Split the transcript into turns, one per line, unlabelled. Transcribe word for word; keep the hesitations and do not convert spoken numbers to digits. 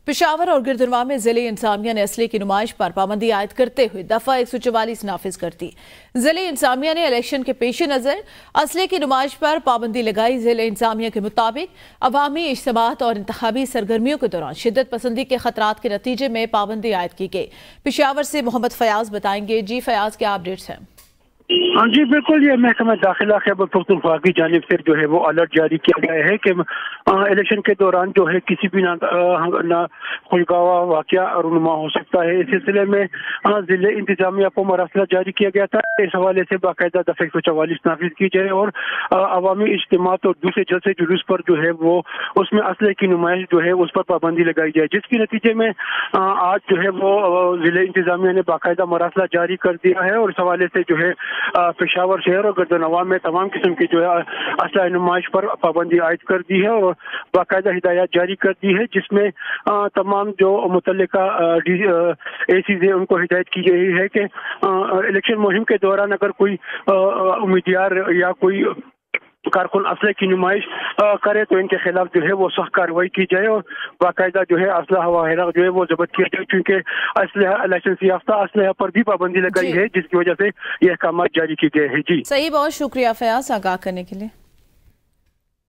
पेशावर और गिरदनवा में जिले इंतजामिया ने असले की नुमाइश पर पाबंदी आयद करते हुए दफा एक सौ चवालीस नाफिज कर दी। जिले इंतजामिया ने इलेक्शन के पेश नजर असले की नुमाइश पर पाबंदी लगाई। जिले इंतजामिया के मुताबिक अवामी इज्तिमात और इंतखाबी सरगर्मियों के दौरान शिद्दत पसंदी के खतरात के नतीजे में पाबंदी आयद की गई। पेशावर से मोहम्मद फयाज बताएंगे। जी फयाज, क्या अपडेट्स हैं?
हाँ जी बिल्कुल, ये महकमा दाखिला खैबर पख्तूनख्वा की जानिब से जो है वो अलर्ट जारी किया गया है कि इलेक्शन के दौरान जो है किसी भी ना, ना खुशगवार वाक़या रूनुमा हो सकता है। इस सिलसिले में जिले इंतजामिया को मरासला जारी किया गया था। इस हवाले से बाकायदा दफा एक सौ चवालीस नाफिज की जाए और अवामी इज्तिमात और दूसरे जलसे जुलूस पर जो है वो उसमें असले की नुमाइश जो है उस पर पाबंदी लगाई जाए, जिसके नतीजे में आज जो है वो जिले इंतजामिया ने बाकायदा मरासला जारी कर दिया है और इस हवाले से जो है पेशावर शहर और गिरदनवा में तमाम किस्म की जो है असला नुमाइश पर पाबंदी आयद कर दी है और बाकायदा हिदायत जारी कर दी है, जिसमें तमाम जो मुतल्लिका एसीज है उनको हिदायत की गई है कि इलेक्शन मुहिम के दौरान अगर कोई उम्मीदवार या कोई कारकुन असले की नुमाइश करे तो इनके खिलाफ जो है वो सख्त कार्रवाई की जाए और बाकायदा जो है असलहा वगैरह जो है वो जब्त किया जाए, क्योंकि असलहा लाइसेंस याफ्ता असलहा पर भी पाबंदी लगाई है, जिसकी वजह से ये अहकाम जारी किए गए हैं। जी
सही, बहुत शुक्रिया फयाज आगाह करने के लिए।